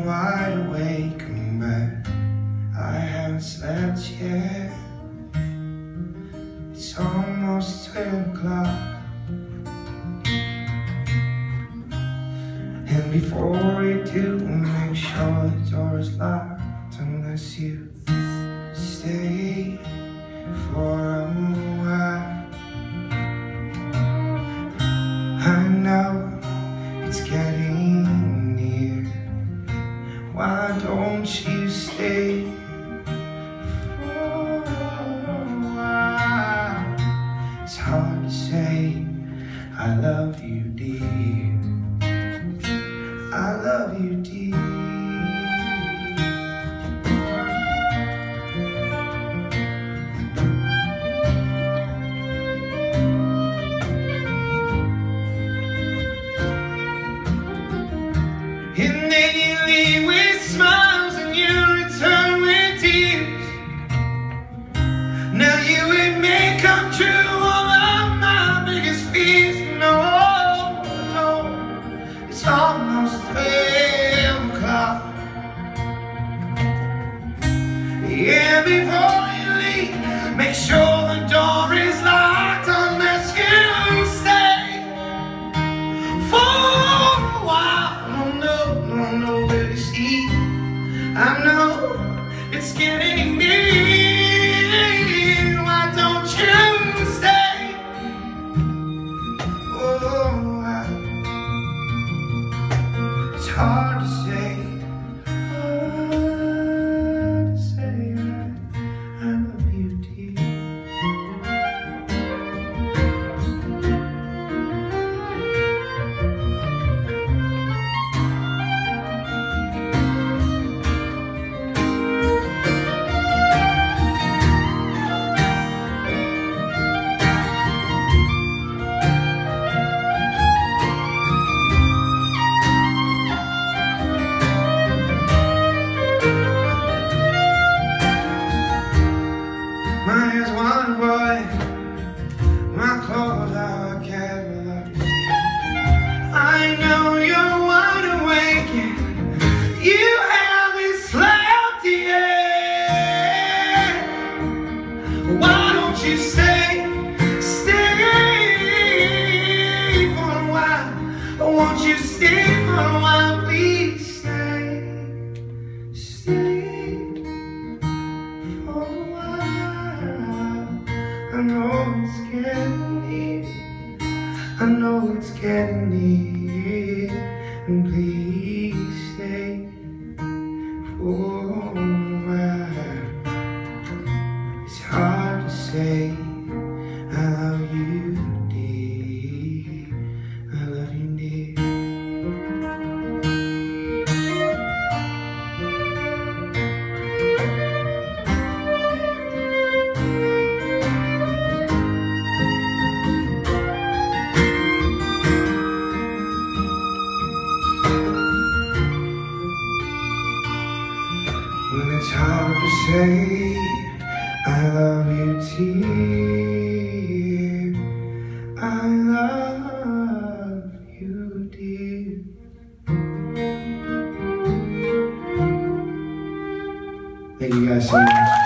wide awake and back. I haven't slept yet. It's almost 12 o'clock. And before you do, make sure the door is locked unless you stay for a while. I know it's getting near. Why don't you stay for a while? It's hard to say I love you, dear. I love you, dear. And then you leave with smiles and you return with tears. Now you and me come true all of my biggest fears. No, no, it's almost 12 o'clock. Yeah, before you leave, make sure the door is locked unless you stay for a while. No, baby, see, I know it's getting near. Why don't you stay for a while? It's hard to say, I love you, dear. My hair's one boy, my clothes are a catalog. I know you're wide awake and you haven't slept yet. Why don't you stay for a while? Won't you stay for a while? Please stay for a while. I know it's getting near. I know it's getting near. And please stay for a while. It's hard to say I love you, dear. I love you, dear. When it's hard to say I love you, dear. I love you, dear. Thank you guys so much.